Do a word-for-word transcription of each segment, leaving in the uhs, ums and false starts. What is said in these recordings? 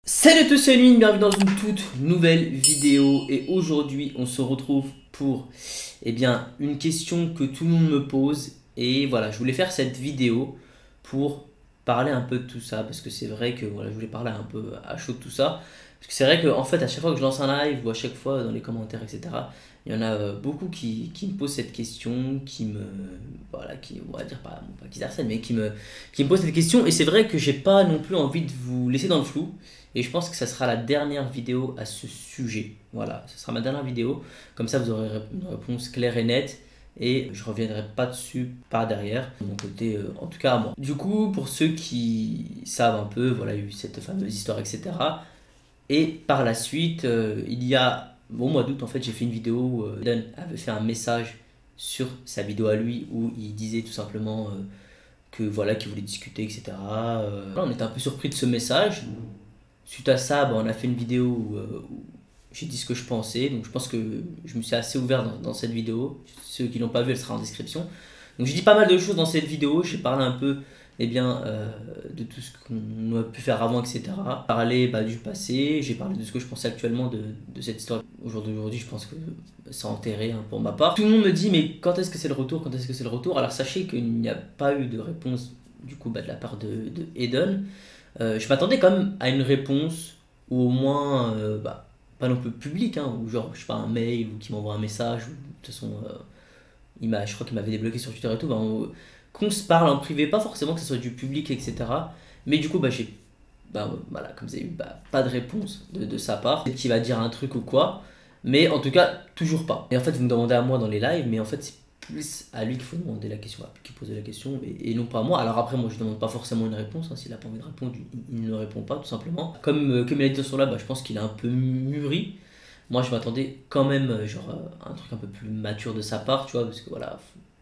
Salut à tous, c'est Aline, bienvenue dans une toute nouvelle vidéo et aujourd'hui on se retrouve pour eh bien, une question que tout le monde me pose et voilà, je voulais faire cette vidéo pour parler un peu de tout ça parce que c'est vrai que voilà, je voulais parler un peu à chaud de tout ça parce que c'est vrai que en fait à chaque fois que je lance un live ou à chaque fois dans les commentaires etc, il y en a euh, beaucoup qui, qui me posent cette question, qui me voilà, qui on va dire pas, bon, pas qui harcèlent mais qui me, qui me posent cette question et c'est vrai que j'ai pas non plus envie de vous laisser dans le flou. Et je pense que ça sera la dernière vidéo à ce sujet. Voilà, ce sera ma dernière vidéo. Comme ça, vous aurez une réponse claire et nette. Et je reviendrai pas dessus par derrière, de mon côté, euh, en tout cas à moi. Du coup, pour ceux qui savent un peu, voilà, il y a eu cette fameuse histoire, et cetera. Et par la suite, euh, il y a, au mois d'août, en fait, j'ai fait une vidéo où euh, Eden avait fait un message sur sa vidéo à lui où il disait tout simplement euh, que voilà, qu'il voulait discuter, et cetera. Euh, là, on était un peu surpris de ce message. Suite à ça, bah, on a fait une vidéo où, euh, où j'ai dit ce que je pensais. Donc je pense que je me suis assez ouvert dans, dans cette vidéo. Ceux qui l'ont pas vu, elle sera en description. Donc j'ai dit pas mal de choses dans cette vidéo. J'ai parlé un peu eh bien, euh, de tout ce qu'on a pu faire avant, et cetera. Parler bah, du passé. J'ai parlé de ce que je pensais actuellement de, de cette histoire. Au jour d'aujourd'hui, je pense que c'est enterré hein, pour ma part. Tout le monde me dit mais quand est-ce que c'est le retour? Quand est-ce que c'est le retour? Alors sachez qu'il n'y a pas eu de réponse du coup bah, de la part de, de Eden. Euh, je m'attendais quand même à une réponse, ou au moins, euh, bah, pas non plus publique, hein, ou genre, je sais pas, un mail, ou qui m'envoie un message, ou de toute façon, euh, il m'a, je crois qu'il m'avait débloqué sur Twitter et tout, bah, on- qu'on se parle en privé, pas forcément que ce soit du public, et cetera. Mais du coup, bah, j'ai, bah, voilà, comme vous avez eu, bah, pas de réponse de, de sa part, peut-être qu'il va dire un truc ou quoi, mais en tout cas, toujours pas. Et en fait, vous me demandez à moi dans les lives, mais en fait, c'est plus à lui qu'il faut demander la question, à lui qu'il pose la question, et, et non pas à moi. Alors après, moi, je demande pas forcément une réponse, hein. S'il a pas envie de répondre, il, il ne répond pas, tout simplement. Comme, euh, comme il a dit sur là, bah, je pense qu'il a un peu mûri. Moi, je m'attendais quand même, euh, genre, euh, à un truc un peu plus mature de sa part, tu vois, parce que voilà,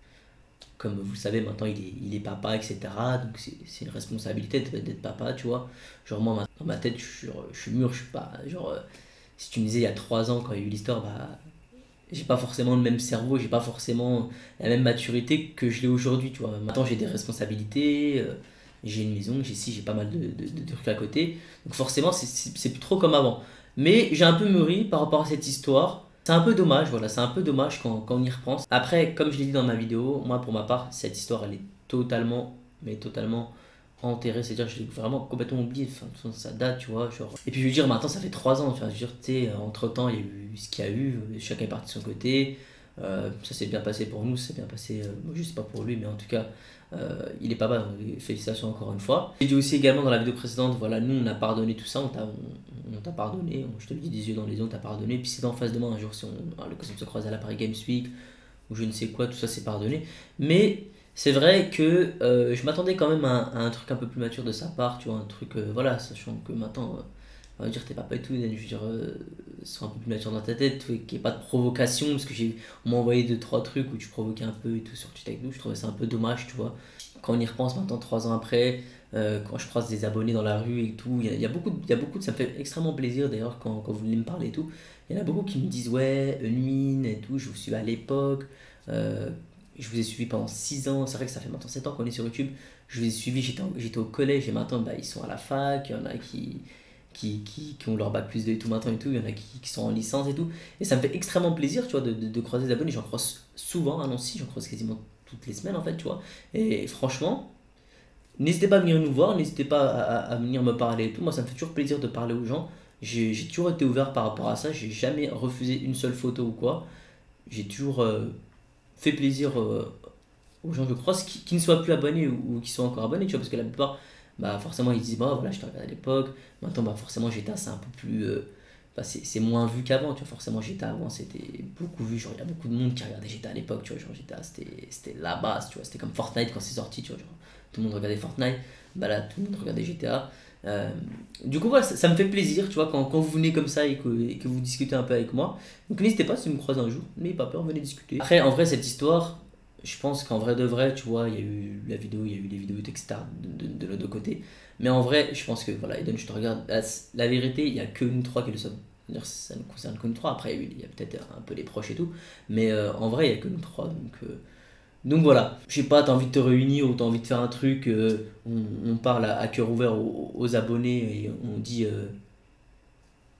comme vous le savez, maintenant, il est, il est papa, et cetera. Donc, c'est c'est une responsabilité d'être d'être papa, tu vois. Genre, moi, dans ma tête, je, suis- je suis mûr, je suis pas, genre, euh, si tu me disais il y a trois ans, quand il y a eu l'histoire, bah, j'ai pas forcément le même cerveau, j'ai pas forcément la même maturité que je l'ai aujourd'hui, tu vois. Maintenant, j'ai des responsabilités, euh, j'ai une maison, j'ai si, j'ai pas mal de, de, de trucs à côté. Donc forcément, c'est c'est- c'est plus trop comme avant. Mais j'ai un peu mûri par rapport à cette histoire. C'est un peu dommage, voilà, c'est un peu dommage quand, quand on y repense. Après, comme je l'ai dit dans ma vidéo, moi pour ma part, cette histoire, elle est totalement, mais totalement enterré, c'est-à-dire que je l'ai vraiment complètement oublié, enfin, de toute façon, ça date, tu vois, genre... Et puis je veux dire, maintenant ça fait trois ans, tu vois, je veux dire, tu sais, entre-temps, il y a eu ce qu'il y a eu, chacun est parti de son côté, euh, ça s'est bien passé pour nous, ça s'est bien passé, euh, moi, je sais pas pour lui, mais en tout cas, euh, il est pas mal, donc félicitations encore une fois. J'ai dit aussi également dans la vidéo précédente, voilà, nous on a pardonné tout ça, on t'a on, on t'a pardonné, je te le dis des yeux dans les yeux, on t'a pardonné, puis si t'es en face de moi un jour, si on a l'occasion de se croiser à la Paris Games Week, ou je ne sais quoi, tout ça c'est pardonné, mais... C'est vrai que euh, je m'attendais quand même à, à un truc un peu plus mature de sa part, tu vois, un truc, euh, voilà, sachant que maintenant, euh, on va dire t'es papa et tout, je veux dire, euh, sois un peu plus mature dans ta tête, qu'il n'y ait pas de provocation, parce que j'ai, on m'a envoyé deux, trois trucs où tu provoquais un peu et tout sur Twitter avec nous, je trouvais ça un peu dommage, tu vois. Quand on y repense maintenant, trois ans après, euh, quand je croise des abonnés dans la rue et tout, il y a, il y a beaucoup, de- il y a beaucoup de, ça me fait extrêmement plaisir d'ailleurs quand, quand vous venez me parler et tout, il y en a beaucoup qui me disent, ouais, Eunwin et tout, je vous suis à l'époque. euh, je vous ai suivi pendant six ans, c'est vrai que ça fait maintenant sept ans qu'on est sur YouTube. Je vous ai suivi, j'étais, en- j'étais au collège et maintenant bah, ils sont à la fac. Il y en a qui, qui, qui, qui ont leur bac plus deux et tout maintenant et tout. Il y en a qui, qui sont en licence et tout. Et ça me fait extrêmement plaisir tu vois, de, de, de croiser des abonnés. J'en croise souvent à Nancy, j'en croise quasiment toutes les semaines en fait, tu vois. Et franchement, n'hésitez pas à venir nous voir, n'hésitez pas à, à- à venir me parler et tout. Moi ça me fait toujours plaisir de parler aux gens. J'ai j'ai toujours été ouvert par rapport à ça, j'ai jamais refusé une seule photo ou quoi. J'ai toujours euh, fait plaisir euh, aux gens, je crois, qui, qui ne soient plus abonnés ou, ou qui sont encore abonnés, tu vois, parce que la plupart, bah forcément, ils disent, bah voilà, je te regarde à l'époque, maintenant, bah forcément, G T A, c'est un peu plus. Euh, bah, c'est c'est moins vu qu'avant, tu vois, forcément, G T A avant, c'était beaucoup vu, genre, il y a beaucoup de monde qui regardait G T A à l'époque, tu vois, genre, G T A, c'était c'était la base, tu vois, c'était comme Fortnite quand c'est sorti, tu vois, genre, tout le monde regardait Fortnite, bah là, tout le monde regardait G T A. Euh, du coup, voilà, ça, ça me fait plaisir, tu vois, quand, quand vous venez comme ça et que, et que vous discutez un peu avec moi. Donc, n'hésitez pas si vous me croisez un jour, n'ayez pas peur, venez discuter. Après, en vrai, cette histoire, je pense qu'en vrai de vrai, tu vois, il y a eu la vidéo, il y a eu les vidéos, et cetera de, de, de l'autre côté. Mais en vrai, je pense que, voilà, Eden, je te regarde, la, la vérité, il n'y a que nous trois qui le sommes. C'est-à-dire, ça ne concerne que nous trois. Après, il y a peut-être un peu les proches et tout. Mais euh, en vrai, il n'y a que nous trois. Donc, euh, donc voilà. Je sais pas, t'as envie de te réunir ou t'as envie de faire un truc, euh, on, on parle à, à cœur ouvert aux, aux abonnés et on dit. euh,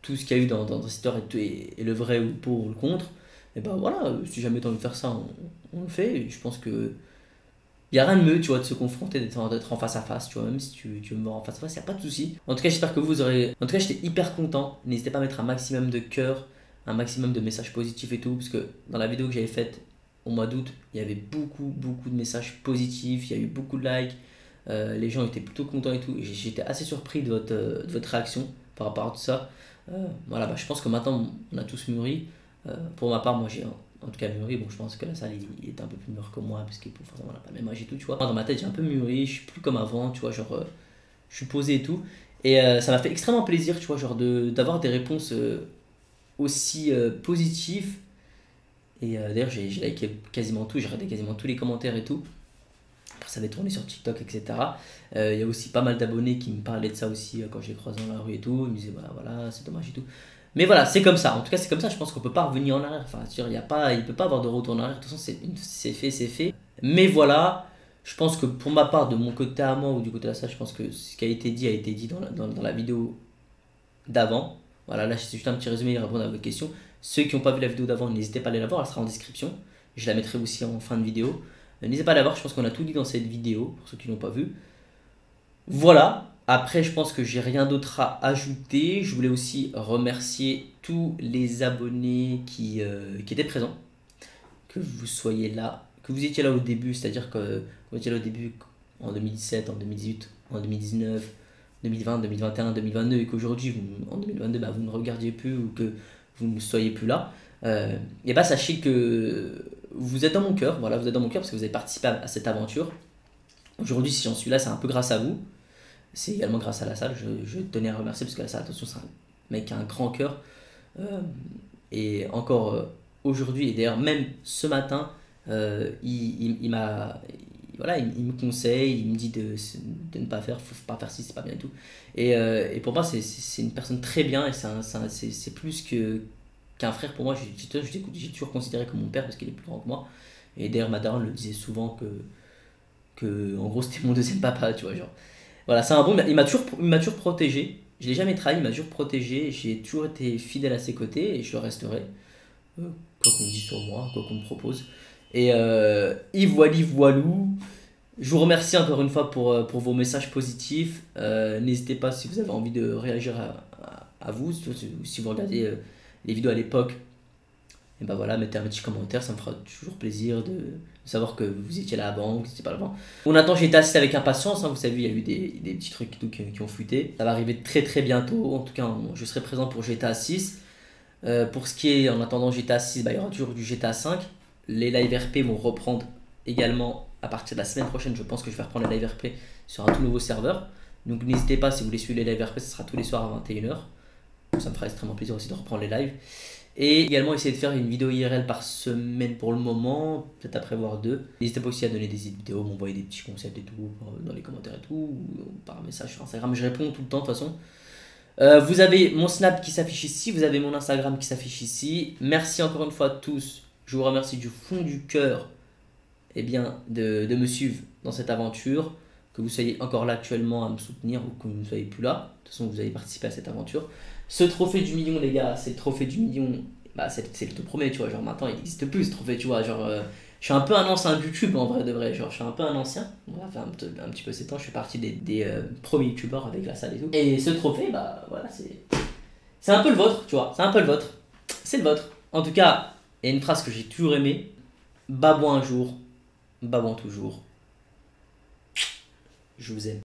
tout ce qu'il y a eu dans, dans, dans cette histoire est, est, est le vrai ou le pour ou le contre, et ben voilà, si jamais tu as envie de faire ça, on, on le fait. Et je pense que il n'y a rien de mieux, tu vois, de se confronter, d'être en, d'être en face à face, tu vois, même si tu, tu veux me voir en face à face, il n'y a pas de souci. En tout cas, j'espère que vous aurez... En tout cas, j'étais hyper content. N'hésitez pas à mettre un maximum de cœur, un maximum de messages positifs et tout, parce que dans la vidéo que j'avais faite au mois d'août, il y avait beaucoup, beaucoup de messages positifs, il y a eu beaucoup de likes, euh, les gens étaient plutôt contents et tout. J'étais assez surpris de votre, de votre réaction par rapport à tout ça. Euh, voilà, bah, je pense que maintenant, on a tous mûri. Euh, pour ma part, moi, j'ai... En tout cas mûri, bon je pense que la salle il, il est un peu plus mûr que moi parce qu'il forcément on n'a pas le même âge et tout, tu vois. Moi, dans ma tête j'ai un peu mûri, je suis plus comme avant, tu vois, genre euh, je suis posé et tout. Et euh, ça m'a fait extrêmement plaisir, tu vois, genre de, d'avoir des réponses euh, aussi euh, positives. Et euh, d'ailleurs j'ai, j'ai liké quasiment tout, j'ai regardé quasiment tous les commentaires et tout. Après ça avait tourné sur TikTok, et cetera. Il euh, y a aussi pas mal d'abonnés qui me parlaient de ça aussi euh, quand je les croisais dans la rue et tout. Ils me disaient voilà, voilà c'est dommage et tout. Mais voilà, c'est comme ça. En tout cas, c'est comme ça. Je pense qu'on peut pas revenir en arrière. Enfin, il y a pas, il peut pas avoir de retour en arrière. De toute façon, c'est, c'est fait, c'est fait. Mais voilà, je pense que pour ma part, de mon côté à moi ou du côté de la salle, je pense que ce qui a été dit a été dit dans la, dans, dans la vidéo d'avant. Voilà, là, c'est juste un petit résumé et répondre à votre question. Ceux qui n'ont pas vu la vidéo d'avant, n'hésitez pas à aller la voir. Elle sera en description. Je la mettrai aussi en fin de vidéo. N'hésitez pas à la voir. Je pense qu'on a tout dit dans cette vidéo pour ceux qui l'ont pas vu. Voilà. Après, je pense que j'ai rien d'autre à ajouter. Je voulais aussi remercier tous les abonnés qui, euh, qui étaient présents. Que vous soyez là, que vous étiez là au début, c'est-à-dire que vous étiez là au début en deux mille dix-sept, en deux mille dix-huit, en deux mille dix-neuf, deux mille vingt, deux mille vingt et un, deux mille vingt-deux, et qu'aujourd'hui, vous- en deux mille vingt-deux, bah, vous ne regardiez plus ou que vous ne soyez plus là. Euh, et bah sachez que vous êtes dans mon cœur, voilà, vous êtes dans mon cœur parce que vous avez participé à, à cette aventure. Aujourd'hui, si j'en suis là, c'est un peu grâce à vous. C'est également grâce à la salle, je, je tenais à remercier parce que la salle, attention, c'est un mec qui a un grand cœur. Euh, et encore euh, aujourd'hui, et d'ailleurs même ce matin, euh, il, il, il m'a, il- voilà, il, il me conseille, il me dit de, de ne pas faire, faut pas faire ci, c'est pas bien et tout. Et, euh, et pour moi, c'est c'est- c'est une personne très bien et c'est un- c'est un- c'est- c'est plus que, qu'un frère pour moi. J'ai j'ai- j'ai- j'ai toujours considéré comme mon père parce qu'il est plus grand que moi. Et d'ailleurs, ma daronne le disait souvent que, que en gros, c'était mon deuxième papa, tu vois, genre. Voilà, c'est un bon. Il m'a toujours, il m'a toujours protégé. Je l'ai jamais trahi, il m'a toujours protégé. J'ai toujours été fidèle à ses côtés et je le resterai. Euh, quoi qu'on dise sur moi, quoi qu'on me propose. Et euh, y voili voilou. Je vous remercie encore une fois pour, euh, pour vos messages positifs. Euh, N'hésitez pas si vous avez envie de réagir à, à, à vous. Si, si vous regardez euh, les vidéos à l'époque, et ben voilà, mettez un petit commentaire, ça me fera toujours plaisir de, de savoir que vous étiez là avant, que vous n'étiez pas là avant. On attend G T A six avec impatience, hein, vous savez, il y a eu des, des petits trucs qui, qui ont fuité. Ça va arriver très très bientôt, en tout cas je serai présent pour G T A six. Euh, pour ce qui est en attendant G T A six, bah, il y aura toujours du G T A cinq. Les live R P vont reprendre également à partir de la semaine prochaine. Je pense que je vais reprendre les live R P sur un tout nouveau serveur. Donc n'hésitez pas, si vous voulez suivre les live R P, ce sera tous les soirs à vingt et une heures. Ça me fera extrêmement plaisir aussi de reprendre les lives. Et également essayer de faire une vidéo I R L par semaine pour le moment, peut-être à prévoir deux. N'hésitez pas aussi à donner des vidéos, m'envoyer des petits concepts et tout dans les commentaires et tout, ou par message sur Instagram. Je réponds tout le temps de toute façon. Euh, vous avez mon Snap qui s'affiche ici, vous avez mon Instagram qui s'affiche ici. Merci encore une fois à tous. Je vous remercie du fond du cœur eh bien, de, de me suivre dans cette aventure. Que vous soyez encore là actuellement à me soutenir ou que vous ne soyez plus là. De toute façon, vous avez participé à cette aventure. Ce trophée du million, les gars, c'est le trophée du million. Bah, c'est c'est le tout premier, tu vois. Genre maintenant, il n'existe plus ce trophée, tu vois. Genre, euh, je suis un peu un ancien YouTube en vrai de vrai. Genre, je suis un peu un ancien. On va faire un, petit- un petit peu ces temps. Je suis parti des, des euh, premiers YouTubeurs avec la salle et tout. Et ce trophée, bah voilà, c'est. C'est un peu le vôtre, tu vois. C'est un peu le vôtre. C'est le vôtre. En tout cas, il y a une phrase que j'ai toujours aimée. Babouin un jour, babouin toujours. Je vous aime.